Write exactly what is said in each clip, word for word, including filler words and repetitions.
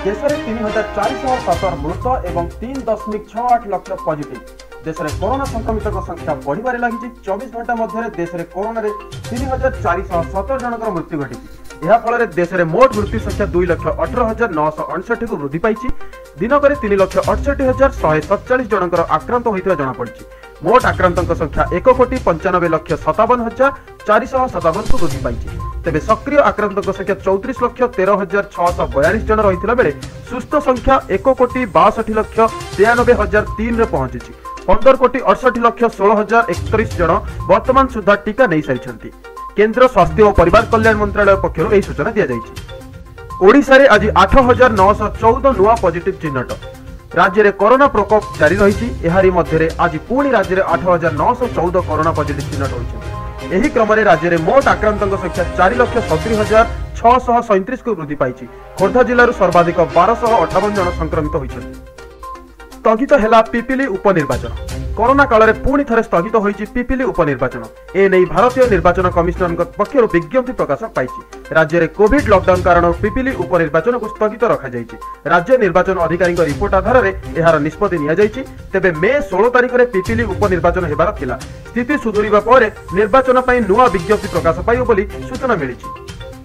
देश में तीन हजार चार सतर मृत और तीन दशमिक छह आठ लक्ष पॉजिटिव। देश में कोरोना संक्रमित संख्या बढ़िबारे लगी। चौबीस घंटा मध्य देश में कोरोना तीन हजार चार सतर जनकर मृत्यु घटी। यह फल देश में मोट मृत्यु संख्या दुई लक्ष अठारह हजार नौश अड़सठ को वृद्धि पाई। दिनक तीन लक्ष अड़सठ हजार शहे सतचाश जनकर आक्रांत होता जमापड़ी। मोट आक्रांतों संख्या एक कोटी पंचानबे लक्ष सतावन हजार चार सौ सतावन को वृद्धि पाई। तेज सक्रिय आक्रांतों संख्या चौतीस लक्ष तेरह हजार छःश बयालीस जन रही बेले सुस्थ संख्या एक कोटी बासठ लक्ष तेयानबे हजार तीन रे पहुंची। पंदर कोटी अड़सठ लक्ष षोल हजार एकतीस जन वर्तमान सुधा टीका नहीं सारी। केंद्र स्वास्थ्य और परिवार कल्याण मंत्रालय पक्षर यह सूचना दी जाएगी। ओडिशा रे आज आठ हजार नौश चौदह नुआ पॉजिटिव चिन्हट। राज्य में कोरोना प्रकोप जारी रही। एहारी मध्य आज पुणी राज्य में आठ हजार नौश चौदह कोरोना पॉजिटिव चिन्हट होती। यही क्रम में राज्य में मोट आक्रांतों संख्या चार लक्ष सतुरी हजार छःश सैंतीस को वृद्धि पाई। खोर्धा जिलूर सर्वाधिक बारश अठावन जन संक्रमित होती। स्थगित है पिपिली उपनिर्वाचन। कोरोना काल में पुणी थे स्थगित होती पिपिली उपनिर्वाचन। एने भारतीय निर्वाचन कमिशनर पक्षर विज्ञप्ति प्रकाश पाई। राज्य में कोविड लॉकडाउन कारण पिपिली उपनिर्वाचन को स्थगित रखा जायछि। राज्य निर्वाचन अधिकारी रिपोर्ट आधार में यार निष्पत्ति निया जायछि। तेबे मे सोलह तारिख में पिपिली उपनिर्वाचन हेबार थिला। स्थिति सुधुरिबा परे निर्वाचन पई नुआ विज्ञप्ति प्रकाश पाइब बोली सूचना मिलिछि।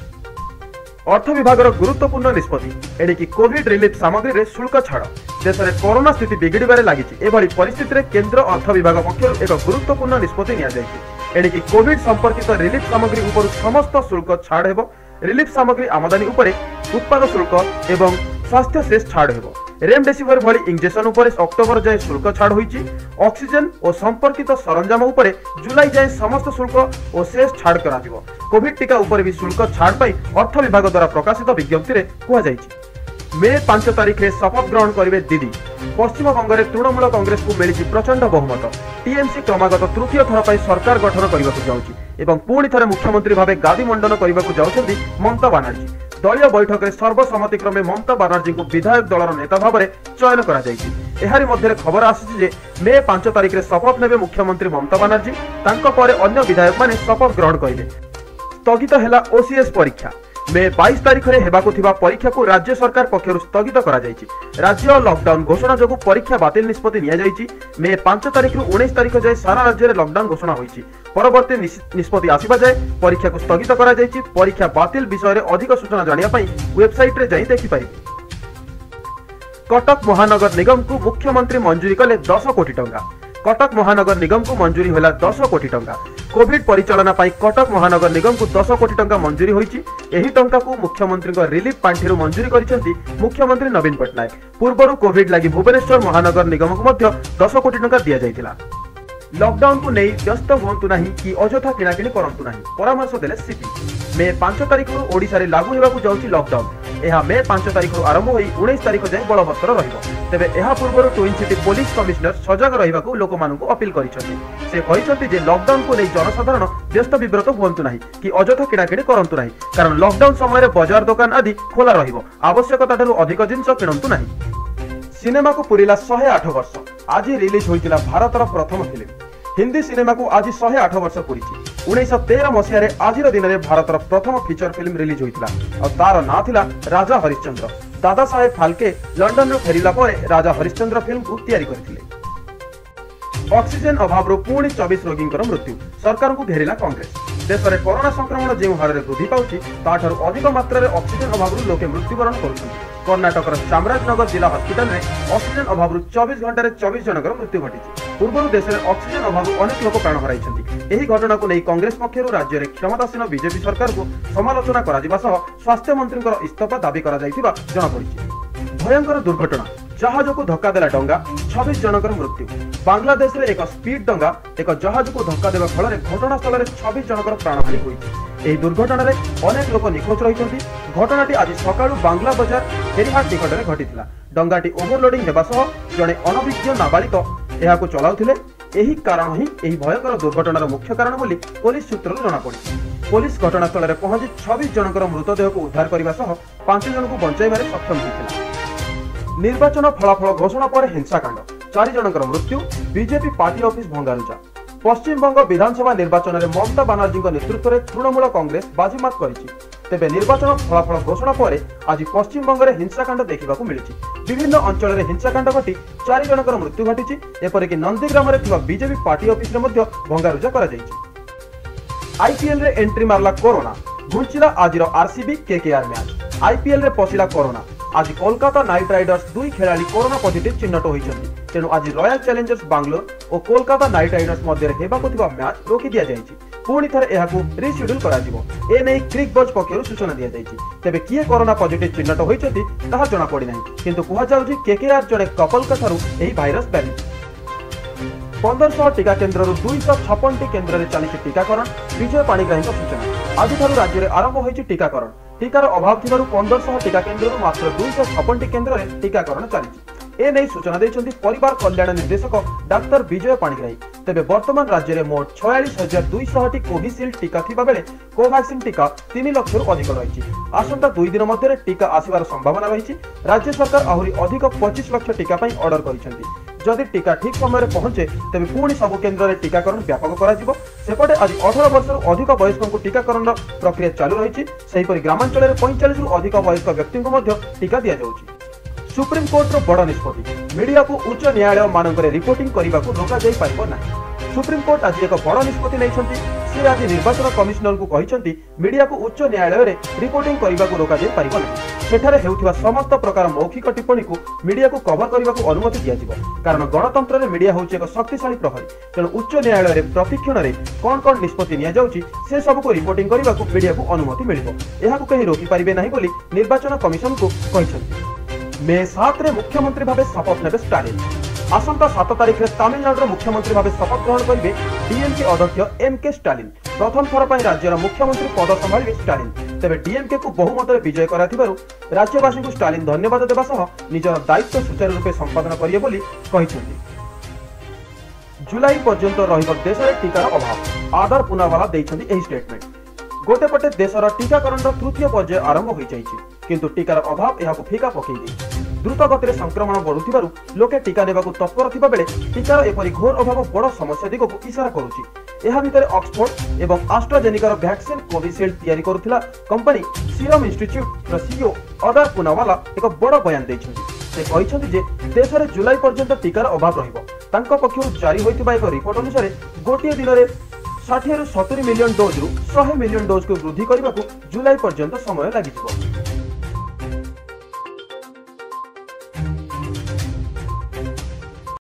अर्थ विभाग गुरुत्वपूर्ण निष्पत्ति। एणिकी कोविड रिलीफ सामग्री रे शुल्क छाड़। देश में कोरोना स्थिति बिगिड़बारे लगी। एभली परिस्थिति रे केंद्र अर्थ विभाग पक्षर एक गुरुत्वपूर्ण निष्पत्ति निया जायछि। एणिकी कोविड संपर्कित रिलीफ सामग्री उपर समस्त शुल्क छाड़ हेबो। रिलीफ सामग्री आमदानी उपरे उत्पाद शुल्क एवं स्वास्थ्य सेस छाड़ हेबो। रेमडेसिविर भली इंजेक्शन उपरे अक्टोबर जाए शुल्क छाड़ होईछि। ऑक्सीजन और संपर्कित सरंजाम उपरे जुलाई जाए समस्त शुल्क और सेस छाड़ करा दिबो। कोविड टीका उपरे भी शुल्क छाड़ पाई अर्थ विभाग द्वारा प्रकाशित विज्ञप्ति रे कुहा जायछि। मे पांच तारिख में शपथ ग्रहण करेंगे दीदी। पश्चिम बंग में तृणमूल कांग्रेस को मिली प्रचंड बहुमत। टीएमसी क्रमागत तृतीय थर पर सरकार गठन करने जाऊँगी। पुणी थे मुख्यमंत्री भाव गादी मंडन करने जाऊँगी ममता बानार्जी। दलीय बैठक में सर्वसम्मति क्रमे ममता बानार्जी को विधायक दलर नेता भाव में चयन कर खबर आसी मे पांच तारिख में शपथ ने मुख्यमंत्री ममता बानार्जी। अन्य विधायक माने शपथ ग्रहण करेंगे। स्थगित है ओसीएस परीक्षा। मे बाईस तारिख में हेबाकु थिबा परीक्षा को राज्य सरकार पक्षर स्थगित करा जायछि। राज्य लॉकडाउन घोषणा जोगु परीक्षा बातिल निष्पत्ति निया जायछि। मे पांच तारिख रु उन्नीस तारिख जाए सारा राज्य में लॉकडाउन घोषणा होईछि। परवर्ती निष्पत्ति आसीबा जाए परीक्षा को स्थगित करा जायछि। परीक्षा बातिल विषय में अधिक सूचना जानिया पई वेबसाइट रे जाई देखि पारिबे। कटक महानगर निगम को मुख्यमंत्री मंजूरी कले दस कोटी टंका। कटक महानगर निगम को मंजूरी होला दस कोटी टंका। कोविड परिचालना पाई कटक महानगर निगम को दस कोटी टंका मंजूरी होईछि। एही टंका को मुख्यमंत्री को रिलीफ पांठिरु मंजूरी करिसेंती मुख्यमंत्री नवीन पटनायक। पूर्वरु कोविड लागि भुवनेश्वर महानगर निगम को मध्य दस कोटी टंका दिया जायतिला। लॉकडाउन को नहीं व्यस्त हुंतु नहीं कि अजथा किणाकिणी करंतु नहीं परामर्श देले सीपी। मे पांच तारिख रु ओडिसा रे लागू हेबाकू जाउछि लॉकडाउन। यह मे पांच तारिख रु आरंभ होई उन्नीस तारिख जाए बलवत्तर रहिबो। तेबे एहा पूर्वरु ट्विन सिटी पुलिस कमिश्नर सजग रहिबाकू लोकमानकू अपील करिसेंती। से कहिसेंती जे लॉकडाउन को नहीं जनसाधारण व्यस्त विब्रत हुंतु नहीं कि अजथा किणाकिणी करंतु नहीं, कारण लॉकडाउन समय रे बाजार दुकान आदि खोला रहिबो। आवश्यकता ठारू अधिक जिंस किणंतु नहीं। सिनेमा को पुरिला एक सौ आठ वर्ष। आज रिलीज होइतिला भारतर प्रथम फिल्म। हिंदी सिनेमा को आज एक सौ आठ वर्ष पुरीछि। उन्नीस तेरह मसीह आज दिन में भारतर प्रथम फीचर फिल्म रिलीज होइतिला और तार ना थिला राजा हरिश्चंद्र। दादा साहेब फाल्के लंडन रो फेरिला परे राजा हरिश्चंद्र फिल्म को तैयारी करथिले। ऑक्सीजन अभाव रो पुणी चौबीस रोगींकर मृत्यु। सरकार को घेरिला कांग्रेस। देश में कोरोना संक्रमण जो हार में वृद्धि पाउछि ताठारु अधिक मात्रा में ऑक्सीजन अभाव लोके मृत्युवरण करुछन्ति। कर्णाटकर चामराजनगर जिला हस्पिटाल में ऑक्सीजन अभाव चौबीस घंटे में चौबीस जनकर मृत्यु घटी। पूर्व देश में ऑक्सीजन अभाव अनेक लोक प्राण हराइछन्ति। एही घटना को नहीं कांग्रेस पक्षर राज्य में क्षमतासीन बीजेपी सरकार को समालोचना करा सह स्वास्थ्य मंत्री इस्तीफा दाबी करा जायथिबा जଣା पड़िछि। भयंकर दुर्घटना। जहाज को धक्का देला डंगा। छब्बीस जनकर मृत्यु। बांग्लादेश रे एक स्पीड डंगा एक जहाज को धक्का देवा फल घटनास्थल में छब्बीस जनकर प्राणहानि होइछि। एही दुर्घटना रे अनेक लोक निखोज रहिछन्ति। घटनाटी आज सकाळु बांग्ला बाजार फेरीहाट निकट में घटिथिला। डंगाटी ओभरलोडिंग हेबा सह जणे अनभिज्ञ नाबालिग एहाको चलाउथिले। एही कारण ही एही भयंकर दुर्घटनार मुख्य कारण बोली पुलिस सूत्रରୁ जଣା पड़िछि। पुलिस घटनास्थल में पहुंची छब्बीस जनकर मृतदेह को उद्धार करने सह पांच जन को बचाइबारे सक्षम होइथिला। निर्वाचन फलाफल घोषणा पर हिंसाकांड। चार जनकर मृत्यु। बीजेपी पार्टी ऑफिस भंगारुजा। पश्चिम बंग विधानसभा निर्वाचन में ममता बानार्जी नेतृत्व में तृणमूल कांग्रेस बाजीमात करिछि। तेबे निर्वाचन फलाफल घोषणा पर आज पश्चिम बंगरे हिंसाकांड देखा मिली। विभिन्न अंचल में हिंसाकांड घटी चार जनकर मृत्यु घटी। एपरिक नंदीग्राम बीजेपी पार्टी ऑफिस में भंगारुजा कर आईपीएल रे एंट्री मारला कोरोना घुंचिला आज आरसीबी केकेआर मैच। आईपीएल रे पशिला कोरोना आज कोलकाता नाइट राइडर्स दुई खेलाड़ी कोरोना पॉजिटिव चिन्हट होइछन्ति। तेणु आज रॉयल चैलेंजर्स बैंगलोर और कोलकाता नाइट राइडर्स मध्य हेबाकु थिबा मैच रोकी दिया जायछि। पुणी थरे एहाकु रिशेड्यूल करा जिवो। ए नै क्रिक बज पक्षरु सूचना दिया जायछि। तेबे किए कोरोना पॉजिटिव चिन्हट होइछन्ति ताहा जणा पड़ि नाही, किंतु कुहा जाउछि केकेआर जणे कपल कथारु एही भाइरस ब्यापिछि। पंद्रह सौ टीका केन्द्र दुई सौ छप्पन टी केन्द्र में चली टीकाकरण। विजय पाणिग्राही सूचना आज राज्य में आरंभ होती टीकाकरण। टीकार अभाव थी पंद्रह सौ टीका केन्द्र मात्र दुई सौ छप्पन टी केन्द्र में टीकाकरण चली। एने सूचना देते परिवार कल्याण निर्देशक डाक्तर विजय पाणिग्राही। तेबे वर्तमान राज्य में मोट छयालीस हजार दुई सौ टी कोविशील्ड टीका थिबा बेले कोवैक्सीन टीका तीन लाख रु अधिक रही। आसंता दुई दिन मध्य टीका आसिबार संभावना रही। राज्य सरकार आहरी अधिक पच्चीस लाख टीका ऑर्डर करिसेंति। जदि टीका ठीक समय पहुंचे तेज पुणी सबु केन्द्र में टीकाकरण व्यापक करा। सेपटे आज अठारह वर्ष अधिक वयस्क टीकाकरण प्रक्रिया चालू रही। ग्रामांचल में पैंतालीस रु अधिक वयस्क व्यक्ति टीका दि जाउछि। सुप्रीम कोर्ट रो बड़ निष्पत्ति मीडिया को उच्च न्यायालय मानक रिपोर्टिंग करने को रोक जाई पारिबो नाही। सुप्रीम कोर्ट आज एक बड़ निष्पत्ति नैछन्ति। से आज निर्वाचन कमिशनर को कहिसंति मीडिया को उच्च न्यायालय रे रिपोर्टिंग करने को रोक जाई पारिबो नाही। सेठारे हेउथिबा समस्त प्रकार मौखिक टिप्पणी को मीडिया को कवर करने को अनुमति दिया जिवो। कारण गणतंत्र रे मीडिया होउछि एक शक्तिशाली प्रहरी। तेणु उच्च न्यायालय रे प्रशिक्षण रे कोन कोन निष्पत्ति निया जाउछि से सब को रिपोर्टिंग करने को मीडिया को अनुमति मिलिबो। एहाकु कहि रोकि पारिबे नाही बोली निर्वाचन कमिशन को कहिसंति। मे सात रे मुख्यमंत्री भावे शपथ नेबे स्टालिन। आसंता सात तारिख में तमिलनाडु मुख्यमंत्री भावे शपथ ग्रहण करेंगे डीएमके अध्यक्ष एम के स्टालिन। प्रथम थर पर राज्यर मुख्यमंत्री पद संभालिबे स्टालिन। तेबे डीएमके को बहुमत विजय कराथिबारु राज्यवासी को स्टालिन धन्यवाद देबा सह निजर दायित्व सुचारू रूपे संपादन करिए बोली कहिसंति। जुलाई पर्यंत रहिब देश में टीकार अभाव आधार पुनावाला दैछन्ति एही स्टेटमेंट। गोटे पटे देशर टीकाकरण तृतीय पर्याय आरंभ हो जाइछि, किंतु टीकार अभाव एहाकु फीका पकई। द्रुत गति संक्रमण बढ़ुथिबारु लोके टीका नेबाकु तत्पर थिबा बेले टीकार एपरि घोर अभाव बड़ समस्या दिगकु इशारा करुछि। एहा भितर ऑक्सफोर्ड एवं एस्ट्राजेनेकार वैक्सीन कोविशील्ड तैयारी करुथिला कंपनी सीरम इंस्टीट्यूट रो सीईओ अदार पुनावाला एक बड़ बयान दैछन्ति। से कहिसंति जे देश में जुलाई पर्यंत टीकार अभाव रहिबो। तांको पक्षरु जारी होइतिबा एक रिपोर्ट अनुसार गोटिए दिन में षाठी रु सत्तरी मिलियन डोज रु सौ मिलियन डोज को वृद्धि करने को जुलाई पर्यंत समय लगिଯିବ।